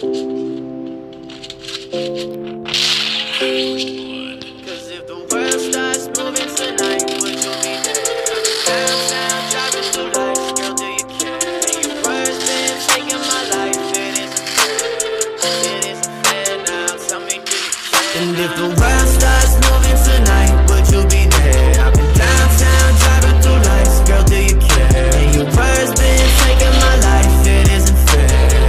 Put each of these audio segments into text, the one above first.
Cause if the world starts moving tonight, would you be there? Downtown, driving through life, girl, do you care? And your words been taking my life, it isn't fair now, tell me do you care? And if the world starts moving tonight, would you be there? I've been downtown, driving through life, girl, do you care? And your words been taking my life, it isn't fair,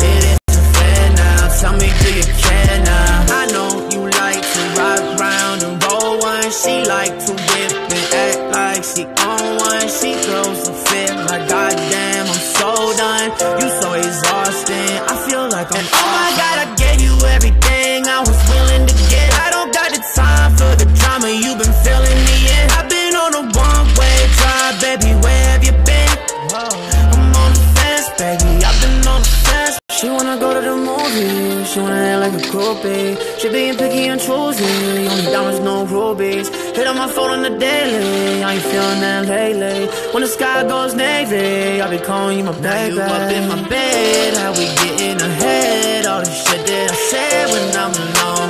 tell me do you care now? I know you like to rock round and roll one. She like to whip and act like she on one. She throws a fit like goddamn I'm so done. You so exhausting, I feel like I'm oh my god, I gave you everything I was willing to get. I don't got the time for the drama you've been filling me in. I've been on a one-way drive, baby, where have you been? I'm on the fence, baby, I've been on the fence. She wanna go to the movies, she wanna act like a groupie. She being picky and choosy, only diamonds, no rubies. Hit on my phone on the daily, I ain't feeling that lately. When the sky goes navy, I'll be calling you my baby. You up in my bed, how we getting ahead? All the shit that I said when I'm alone